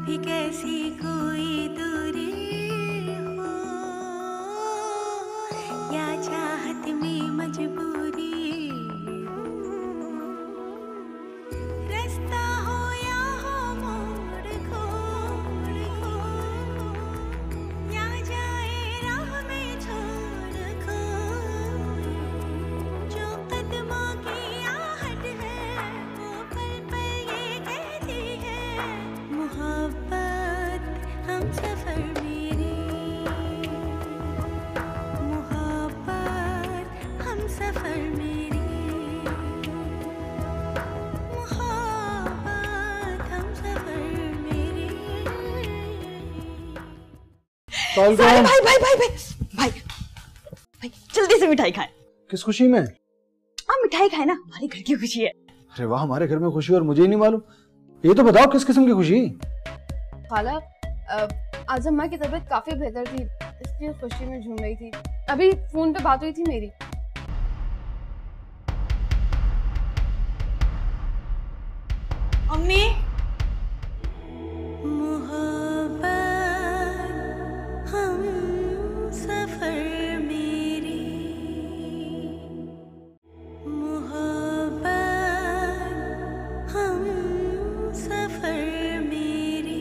भी कैसी कोई दूरी हो या चाहत में मजबूरी हो, रास्ता हो या हो मोड़ खोड़ हो, या जाए राह में छोड़ खोए, जो कदमों की आहट है वो पल पल ये कहती है, मोहब्बत हम सफर मेरी, मोहब्बत हम सफर मेरी, मोहब्बत हम सफर मेरी। सारे भाई भाई भाई भाई भाई भाई जल्दी से मिठाई खाए। किस खुशी में? आप मिठाई खाए ना, हमारे घर की खुशी है। अरे वाह, हमारे घर में खुशी और मुझे ही नहीं मालूम। ये तो बताओ किस किस्म की खुशी? खाला, आज अम्मा की तबीयत काफी बेहतर थी, इसलिए खुशी में झूम रही थी। अभी फोन पे बात हुई थी मेरी। अम्मी, मोहब्बत हम सफर मेरी, मोहब्बत हम सफर मेरी।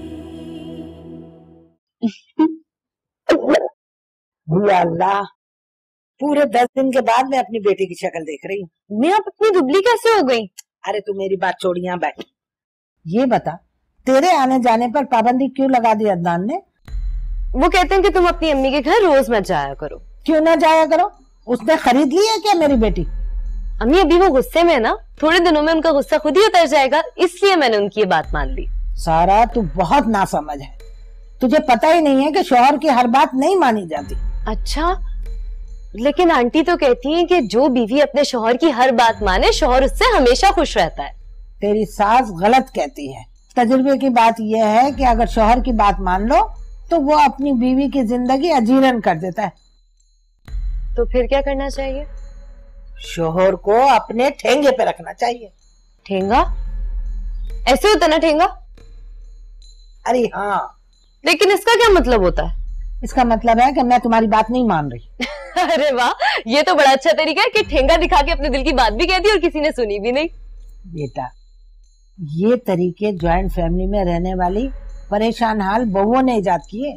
या अल्लाह, पूरे 10 दिन के बाद मैं अपनी बेटी की शक्ल देख रही हूँ। मैं आप इतनी दुबली कैसे हो गई? अरे तू मेरी बात छोड़, यहाँ बैठ। ये बता, तेरे आने जाने पर पाबंदी क्यों लगा दी अदनान ने? वो कहते हैं कि तुम अपनी अम्मी के घर रोज मत जाया करो। क्यों ना जाया करो? उसने खरीद ली है क्या मेरी बेटी? अम्मी अभी वो गुस्से में है ना, थोड़े दिनों में उनका गुस्सा खुद ही उतर जाएगा, इसलिए मैंने उनकी ये बात मान ली। सारा, तू बहुत नासमझ है। तुझे पता ही नहीं है कि शौहर की हर बात नहीं मानी जाती। अच्छा, लेकिन आंटी तो कहती हैं कि जो बीवी अपने शौहर की हर बात माने, शौहर उससे हमेशा खुश रहता है। तेरी सास गलत कहती है। तजुर्बे की बात यह है कि अगर शौहर की बात मान लो तो वो अपनी बीवी की जिंदगी अजीरन कर देता है। तो फिर क्या करना चाहिए? शौहर को अपने ठेंगे पे रखना चाहिए। ठेंगा? ऐसे होता ना ठेंगा? अरे हाँ। लेकिन इसका क्या मतलब होता है? इसका मतलब है कि मैं तुम्हारी बात नहीं मान रही। अरे वाह, ये तो बड़ा अच्छा तरीका है कि ठेंगा दिखा के अपने दिल की बात भी कह दी और किसी ने सुनी भी नहीं। बेटा, ये तरीके ज्वाइंट फैमिली में रहने वाली परेशान हाल बहुओं ने इजाद किए।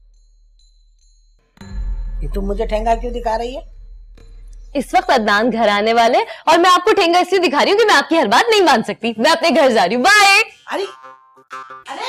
ये तुम मुझे ठेंगा क्यों दिखा रही है? इस वक्त अदनान घर आने वाले और मैं आपको ठेंगा इसलिए दिखा रही हूँ कि मैं आपकी हर बात नहीं मान सकती। मैं अपने घर जा रही हूँ, बाय। अरे अरे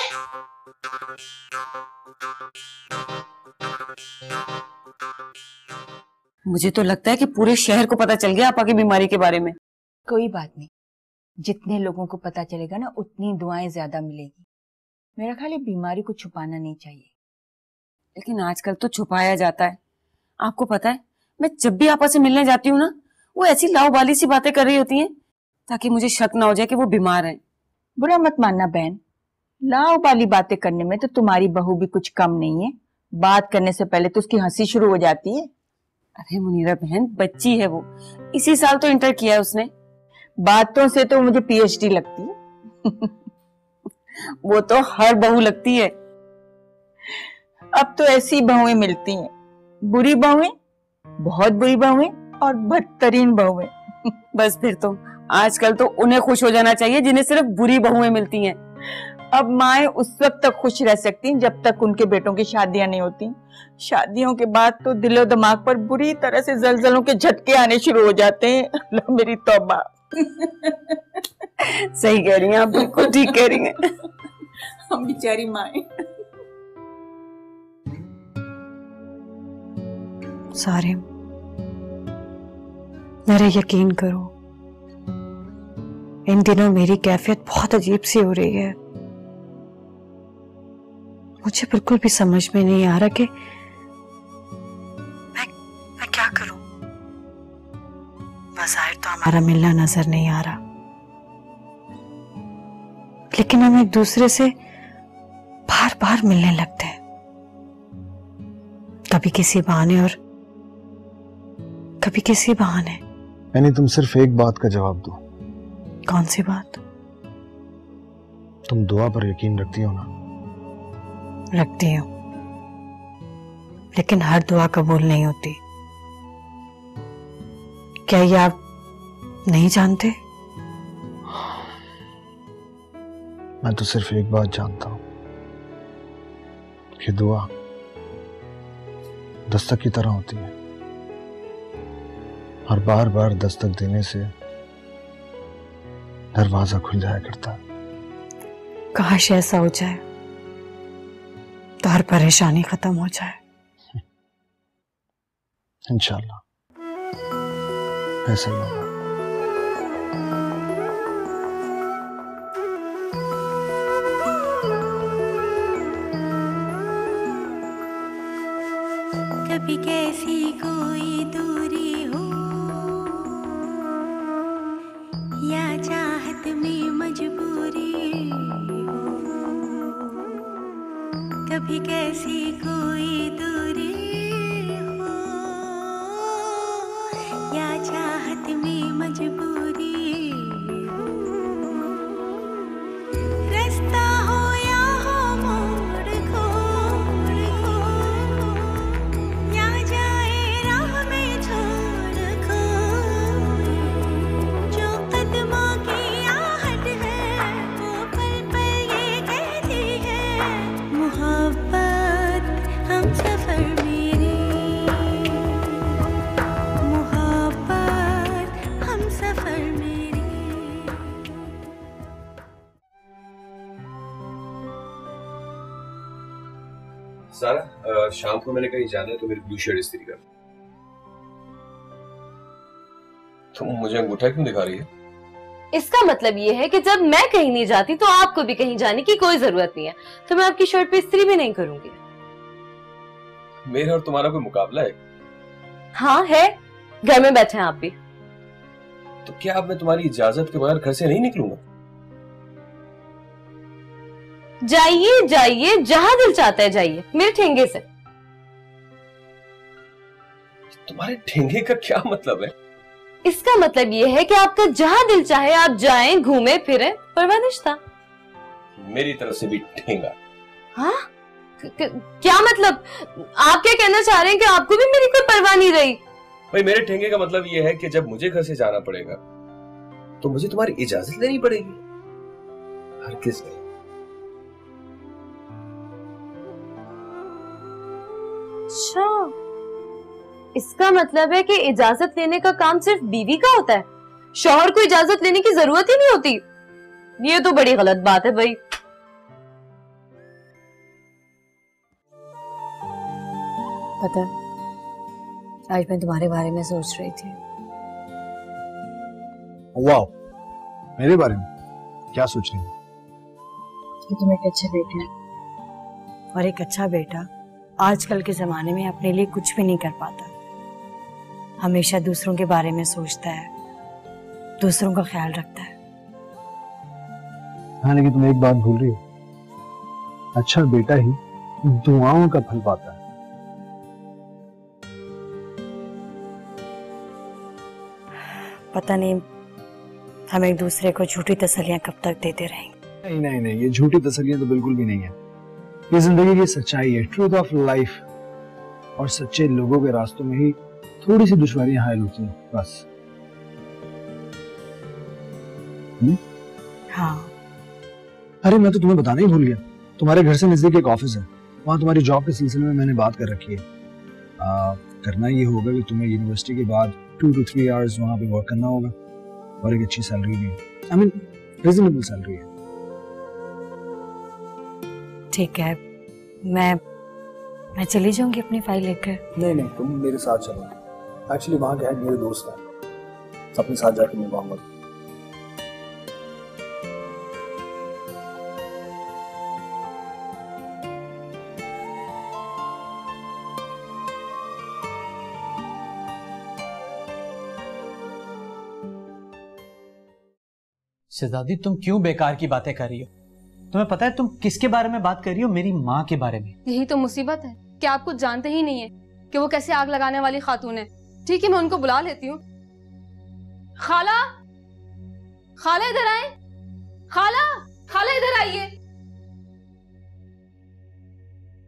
मुझे तो लगता है कि पूरे शहर को पता चल गया आपा की बीमारी के बारे में। कोई बात नहीं, जितने लोगों को पता चलेगा ना उतनी दुआएं ज्यादा मिलेगी। मेरा ख्याल है बीमारी को छुपाना नहीं चाहिए। लेकिन आजकल तो छुपाया जाता है। आपको पता है, मैं जब भी आपा से मिलने जाती हूँ ना, वो ऐसी लाओबाली सी बातें कर रही होती हैं ताकि मुझे शक ना हो जाए कि वो बीमार है। बुरा मत मानना बहन, लाओ वाली बातें करने में तो तुम्हारी बहू भी कुछ कम नहीं है। बात करने से पहले तो उसकी हंसी शुरू हो जाती है। अरे मुनीरा बहन, बच्ची है वो, इसी साल तो इंटर किया है उसने। बातों से तो मुझे पीएचडी लगती है। वो तो हर बहू लगती है। अब तो ऐसी बहुएं मिलती हैं, बुरी बहुएं, बहुत बुरी बहुएं और बदतरीन बहुएं। बस फिर तो आजकल तो उन्हें खुश हो जाना चाहिए जिन्हें सिर्फ बुरी बहुएं मिलती हैं। अब माएं उस वक्त तक खुश रह सकती हैं जब तक उनके बेटों की शादियां नहीं होती। शादियों के बाद तो दिलो दिमाग पर बुरी तरह से जलजलों के झटके आने शुरू हो जाते हैं। अल्लाह मेरी तौबा। सही कह रही हैं आप, बिल्कुल ठीक कह रही हैं। हम बेचारी माएं। सारिम, मेरा यकीन करो, इन दिनों मेरी कैफियत बहुत अजीब सी हो रही है। मुझे बिल्कुल भी समझ में नहीं आ रहा कि मैं क्या करूं। बाज़ाहिर तो हमारा मिलना नजर नहीं आ रहा, लेकिन हम एक दूसरे से बार बार मिलने लगते हैं, कभी किसी बहाने और कभी किसी बहाने। यानी तुम सिर्फ एक बात का जवाब दो। कौन सी बात? तुम दुआ पर यकीन रखती हो ना? रखती हूँ, लेकिन हर दुआ कबूल नहीं होती। क्या ये आप नहीं जानते? मैं तो सिर्फ एक बात जानता हूं कि दुआ दस्तक की तरह होती है और बार बार दस्तक देने से दरवाजा खुल जाया करता है। काश ऐसा हो जाए तो हर परेशानी खत्म हो जाए। इंशाल्लाह ऐसा ही होगा। कभी कैसी कोई दूरी हो या चाहत में मजबूरी हो, कभी कैसी कोई दूरी हो या चाहत में मजबूरी हो, रास्ता हो या हो मोड़ खोड़ हो, या जाए राह में छोड़ खोए, जो कदमों की आहट है वो पल पल ये कहती है, मोहब्बत हम सफर मेरी, मोहब्बत हम सफर मेरी। सारा, शाम को मैंने कहीं जाना है तो मेरी ब्लू शर्ट इस्त्री कर। तुम मुझे अंगूठा क्यों दिखा रही है? इसका मतलब ये है कि जब मैं कहीं नहीं जाती तो आपको भी कहीं जाने की कोई जरूरत नहीं है, तो मैं आपकी शर्ट पे इस्त्री भी नहीं करूंगी। मेरा और तुम्हारा कोई मुकाबला है? हाँ है, घर में बैठे हैं आप भी। तो क्या अब मैं तुम्हारी इजाजत के बगैर घर से नहीं निकलूंगा? जाइए जाइए, जहां दिल चाहता है जाइए, मेरे ठेंगे से। तुम्हारे ठेंगे का क्या मतलब है? इसका मतलब ये है कि आपका जहां दिल चाहे आप जाएं, घूमें फिरें, परवाह नहीं था। मेरी तरफ से भी ठेंगा। हाँ? क्या मतलब? आप क्या कहना चाह रहे हैं कि आपको भी मेरी कोई परवाह नहीं रही? भाई मेरे ठेंगे का मतलब ये है कि जब मुझे घर से जाना पड़ेगा तो मुझे तुम्हारी इजाजत लेनी पड़ेगी। हरगिज़ नहीं। अच्छा, इसका मतलब है कि इजाजत लेने का काम सिर्फ बीवी का होता है, शौहर को इजाजत लेने की जरूरत ही नहीं होती। ये तो बड़ी गलत बात है भाई। पता है, आज मैं तुम्हारे बारे में सोच रही थी। वाह, मेरे बारे में क्या सोच रही हो? कि तुम एक अच्छे बेटे हो, और एक अच्छा बेटा आजकल के जमाने में अपने लिए कुछ भी नहीं कर पाता, हमेशा दूसरों के बारे में सोचता है, दूसरों का ख्याल रखता है। हाँ, लेकिन तुम एक बात भूल रही हो, अच्छा बेटा ही दुआओं का फल पाता है। पता नहीं हम एक दूसरे को झूठी तसल्लियां कब तक देते रहेंगे। नहीं नहीं नहीं, ये झूठी तसल्लियां तो बिल्कुल भी नहीं है। ये जिंदगी की सच्चाई है, ट्रूथ ऑफ लाइफ। और सच्चे लोगों के रास्तों में ही थोड़ी सी दुश्वारियां हायल होती हैं, बस। हाँ। अरे मैं तो तुम्हें बताना ही भूल गया, तुम्हारे घर से नजदीक एक ऑफिस है, वहाँ तुम्हारी जॉब के सिलसिले में मैंने बात कर रखी है। करना ये होगा कि तुम्हें यूनिवर्सिटी के बाद 2 to 3 आवर्स वहाँ पे वर्क करना होगा, और एक अच्छी सैलरी भी है, आई मीन रीजनेबल सैलरी है। ठीक है, मैं चली जाऊंगी अपनी फाइल लेकर। नहीं नहीं, तुम मेरे साथ चलो। एक्चुअली वहाँ के हेड मेरे दोस्त हैं, अपने साथ जाकर मिलवाऊंगा। शहजादी, तुम क्यों बेकार की बातें कर रही हो? तुम्हें पता है तुम किसके बारे में बात कर रही हो? मेरी माँ के बारे में। यही तो मुसीबत है कि आप कुछ जानते ही नहीं है कि वो कैसे आग लगाने वाली खातून है। ठीक है, मैं उनको बुला लेती हूँ। खाला, खाला इधर आए। खाला, खाला इधर आइए।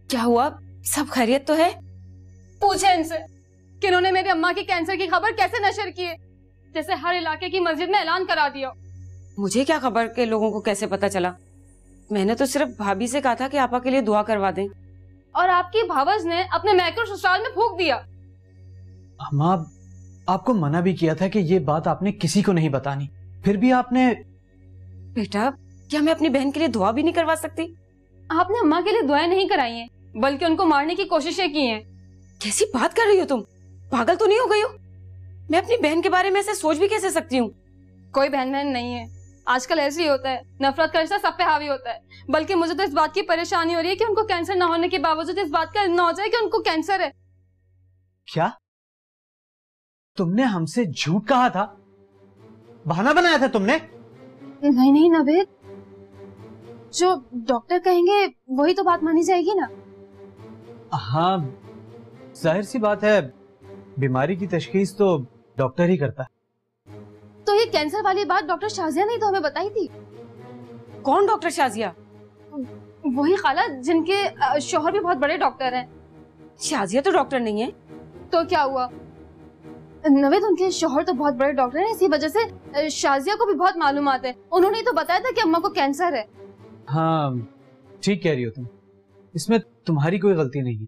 क्या हुआ, सब खैरियत तो है? पूछे इनसे कि इन्होंने मेरी अम्मा की कैंसर की खबर कैसे नशर की है, जैसे हर इलाके की मस्जिद में ऐलान करा दिया। मुझे क्या खबर के लोगों को कैसे पता चला? मैंने तो सिर्फ भाभी से कहा था कि आपा के लिए दुआ करवा दें। और आपकी भावज ने अपने मैके और ससुराल में फूंक दिया। अम्मा, आपको मना भी किया था कि ये बात आपने किसी को नहीं बतानी, फिर भी आपने। बेटा, क्या मैं अपनी बहन के लिए दुआ भी नहीं करवा सकती? आपने अम्मा के लिए दुआएं नहीं कराई हैं, बल्कि उनको मारने की कोशिशें की हैं। कैसी बात कर रही हो तुम? पागल तो नहीं हो गई हो? मैं अपनी बहन के बारे में ऐसे सोच भी कैसे सकती हूँ? कोई बहन बहन नहीं है, आजकल ऐसे ही होता है, नफरत का रिश्ता सब पे हावी होता है। बल्कि मुझे तो इस बात की परेशानी हो रही है कि उनको कैंसर ना होने के बावजूद इस बात का इल्म ना हो जाए कि उनको कैंसर है। क्या तुमने हमसे झूठ कहा था? बहाना बनाया था तुमने? नहीं नहीं नवेद, जो डॉक्टर कहेंगे वही तो बात मानी जाएगी ना। हाँ, जाहिर सी बात है, बीमारी की तशखीस तो डॉक्टर ही करता है। तो ये कैंसर वाली बात डॉक्टर शाजिया ने तो हमें बताई थी। कौन डॉक्टर शाजिया? वही खाला जिनके शौहर भी बहुत बड़े डॉक्टर हैं। शाजिया तो डॉक्टर नहीं है। तो क्या हुआ नवेद, उनके शौहर तो बहुत बड़े डॉक्टर हैं, इसी वजह से शाजिया को भी बहुत मालूमात है। उन्होंने तो बताया था कि अम्मा को कैंसर है। हाँ, ठीक कह रही हो तुम, इसमें तुम्हारी कोई गलती नहीं है।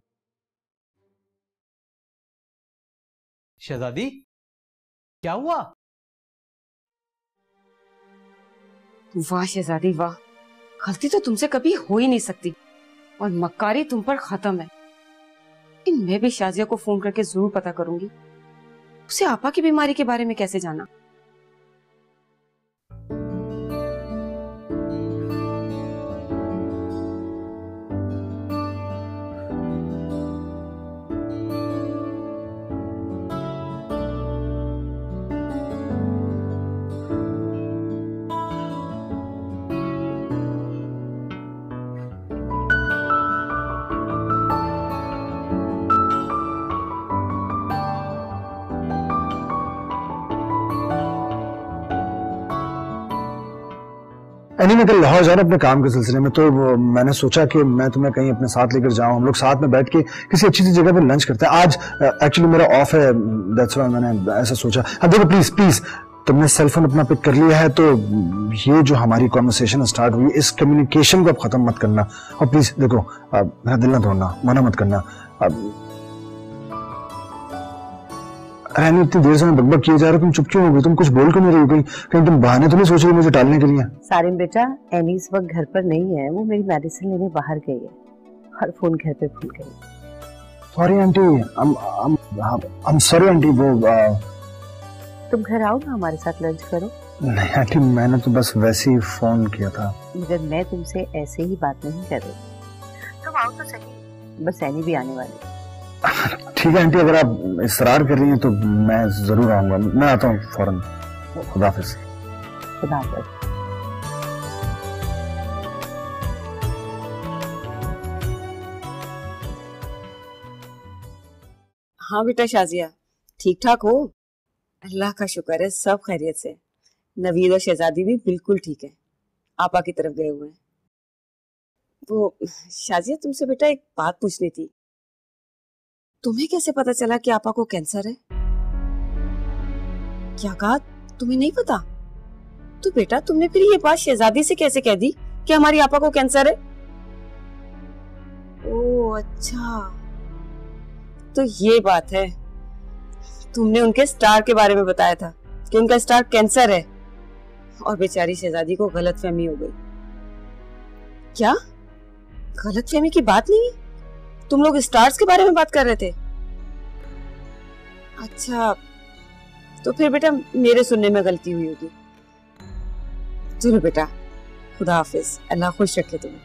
शहजादी, क्या हुआ? वाह शहजादी वाह, गलती तो तुमसे कभी हो ही नहीं सकती और मक्कारी तुम पर खत्म है। लेकिन मैं भी शाजिया को फोन करके जरूर पता करूंगी उसे आपा की बीमारी के बारे में कैसे जाना। एनी मैं कल लाहौर जा रहा अपने काम के सिलसिले में, तो मैंने सोचा कि मैं तुम्हें कहीं अपने साथ लेकर जाऊं, हम लोग साथ में बैठ के किसी अच्छी सी जगह पर लंच करते हैं। आज एक्चुअली मेरा ऑफ है, दैट्स व्हाई मैंने ऐसा सोचा। हाँ देखो, प्लीज प्लीज तुमने सेलफोन अपना पिक कर लिया है, तो ये जो हमारी कॉन्वर्सेशन स्टार्ट हुई, इस कम्युनिकेशन को अब खत्म मत करना। और प्लीज देखो, मेरा दिल ना तोड़ना, मना मत करना। रानी, इतनी देर से मैं बकबक किए जा रहा हूँ, तुम चुप क्यों हो गई? तुम कुछ बोल क्यों नहीं रही हो? कहीं तुम बहाने तो नहीं सोच रही मुझे टालने के लिए? सारिम बेटा, एनी इस वक्त घर पर नहीं है, वो मेरी मेडिसिन लेने बाहर गई है और फोन घर पे भूल गई। Sorry aunty, I'm sorry aunty. वो तुम घर आओ ना, हमारे साथ लंच करो। नहीं आंटी, मैंने तो बस वैसे ही फोन किया था। मगर मैं तुमसे ऐसे ही बात नहीं कर रही, तुम आओ तो सही। बस एनी भी आने वाली। ठीक है आंटी, अगर आप इसरार कर रही हैं तो मैं जरूर आऊंगा। मैं आता हूँ फौरन। खुदा हाफिज। खुदा हाफिज। हाँ बेटा शाजिया, ठीक ठाक हो? अल्लाह का शुक्र है, सब खैरियत से। नवीद और शहजादी भी बिल्कुल ठीक है, आपा की तरफ गए हुए हैं। वो शाजिया, तुमसे बेटा एक बात पूछनी थी। तुम्हें कैसे पता चला कि आपा को कैंसर है? क्या कहा? तुम्हें नहीं पता? तो बेटा तुमने फिर ये बात शहजादी से कैसे कह दी कि हमारी आपा को कैंसर है? ओह अच्छा, तो ये बात है। तुमने उनके स्टार के बारे में बताया था कि उनका स्टार कैंसर है और बेचारी शहजादी को गलतफहमी हो गई। क्या गलतफहमी की बात नहीं है? तुम लोग स्टार्स के बारे में बात कर रहे थे? अच्छा, तो फिर बेटा मेरे सुनने में गलती हुई होगी। चलो बेटा, खुदा हाफिज, अल्लाह खुश रखे तुम्हें।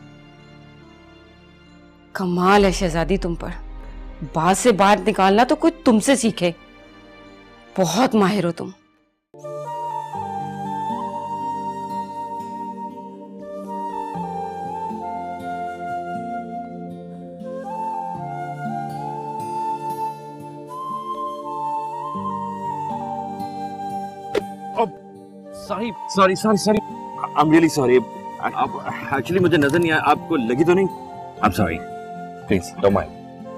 कमाल है शहजादी तुम पर, बात से बात निकालना तो कोई तुमसे सीखे। बहुत माहिर हो तुम। Sorry I am really sorry. आप एक्चुअली मुझे नजर नहीं आया, आपको लगी तो नहीं? I am sorry. Please don't mind.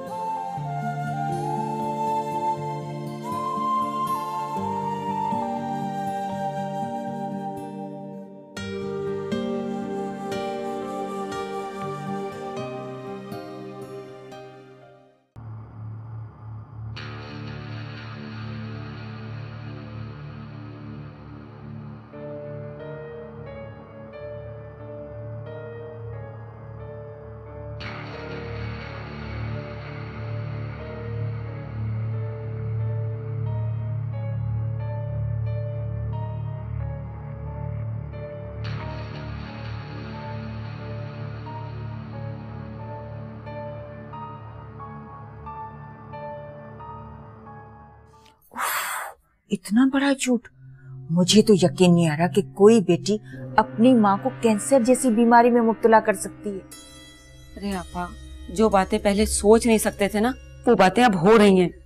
इतना बड़ा झूठ। मुझे तो यकीन नहीं आ रहा कि कोई बेटी अपनी माँ को कैंसर जैसी बीमारी में मुब्तला कर सकती है। अरे आपा, जो बातें पहले सोच नहीं सकते थे ना, वो बातें अब हो रही हैं।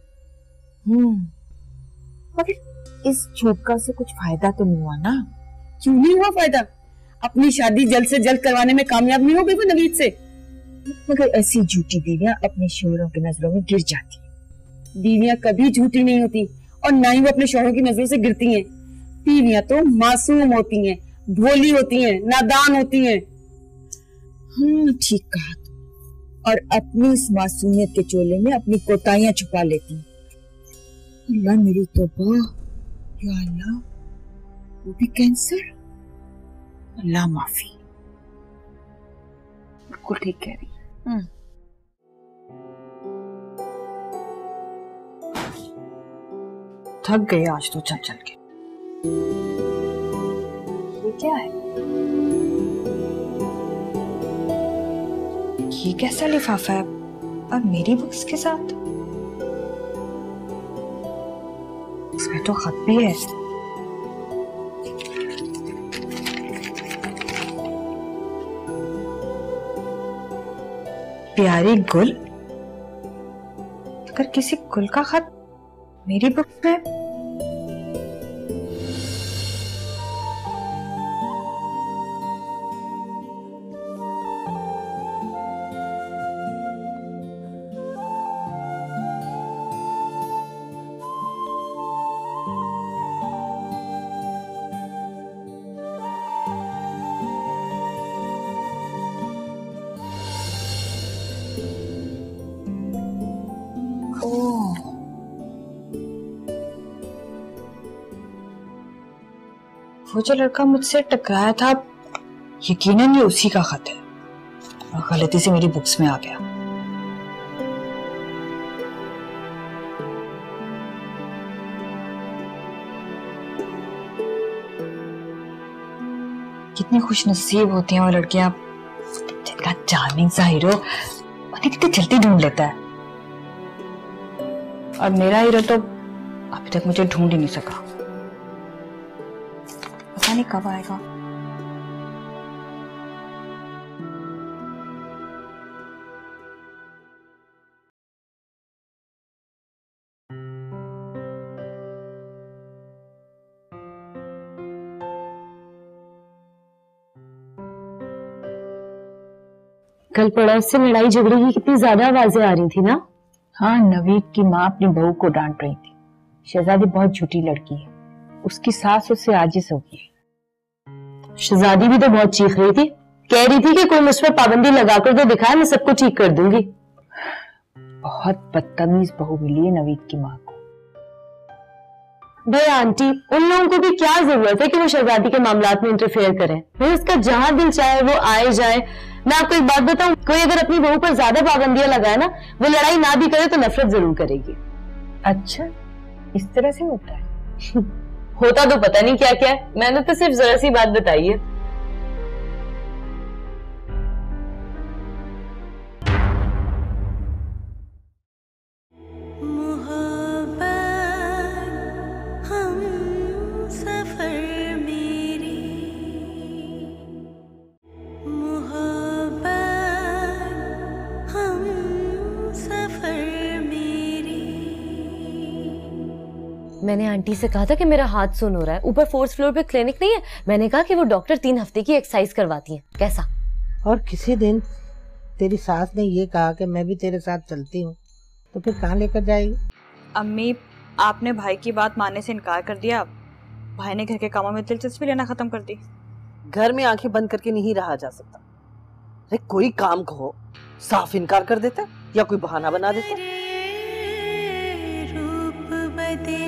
मगर इस झूठ का से कुछ फायदा तो नहीं हुआ ना? क्यों नहीं हुआ फायदा? अपनी शादी जल्द से जल्द करवाने में कामयाब नहीं हो गई वो नवीद से। मगर ऐसी झूठी बीवियां अपने शोहरों की नजरों में गिर जाती हैं। बीवियां कभी झूठी नहीं होती और ना ही वो अपने शौहरों की नजरों से गिरती हैं। बीवियां तो मासूम होती हैं, भोली होती हैं, नादान होती हैं। ठीक कहा। और अपनी इस मासूमियत के चोले में अपनी कोताहियां छुपा लेती हैं। अल्लाह मेरी तौबा, या अल्लाह, वो भी कैंसर। अल्लाह माफी। बिल्कुल ठीक कह रही है। थक गई आज तो चल चल के। ये क्या है? ये कैसा लिफाफा है और मेरी बुक्स के साथ? इसमें तो खत भी है। प्यारी गुल। अगर किसी गुल का खत मेरी बुक में, वो जो लड़का मुझसे टकराया था, यकीनन ये उसी का खत है और गलती से मेरी बुक्स में आ गया। कितनी खुशनसीब होती हैं वो लड़कियां जिनका चार्मिंग सा हीरो उन्हें कितनी जल्दी ढूंढ लेता है। और मेरा हीरो तो अभी तक मुझे ढूंढ ही नहीं सका। पता नहीं कब आएगा। कल पड़ोस से लड़ाई झगड़े की कितनी ज्यादा आवाजें आ रही थी ना। हाँ, नवीद की माँ अपनी बहू को डांट रही थी। शहजादी बहुत झूठी लड़की है, उसकी सास उससे आजिज होगी। शहजादी भी तो बहुत चीख रही थी, कह रही थी कि कोई मुझ पर पाबंदी लगाकर तो दिखाए, मैं सबको ठीक कर दूंगी। बहुत बदतमीज बहू मिली है नवीद की माँ को। भाई आंटी, उन लोगों को भी क्या जरूरत है कि वो शहजादी के मामलात में इंटरफेयर करें। भाई उसका जहां दिल चाहे वो आए जाए। मैं आपको एक बात बताऊं, कोई अगर अपनी बहू पर ज्यादा पाबंदियां लगाए ना, वो लड़ाई ना भी करे तो नफरत जरूर करेगी। अच्छा, इस तरह से होता है? होता तो पता नहीं क्या क्या है, मैंने तो सिर्फ जरा सी बात बताई है। मैंने आंटी से कहा था कि मेरा हाथ सुन हो रहा है, ऊपर 4th फ्लोर पे क्लिनिक नहीं है। मैंने कहा कि वो डॉक्टर 3 हफ्ते की एक्सरसाइज करवाती हैं। कैसा? और किसी दिन तेरी सास ने ये कहा कि मैं भी तेरे साथ चलती हूँ, तो फिर कहाँ लेकर जाएगी? अम्मी, आपने भाई की बात मानने से इनकार कर दिया। भाई ने घर के कामों में दिलचस्पी लेना खत्म कर दी। घर में आंखें बंद करके नहीं रहा जा सकता। अरे कोई काम कहो, साफ इनकार कर देता या कोई बहाना बना देता। रूप बदे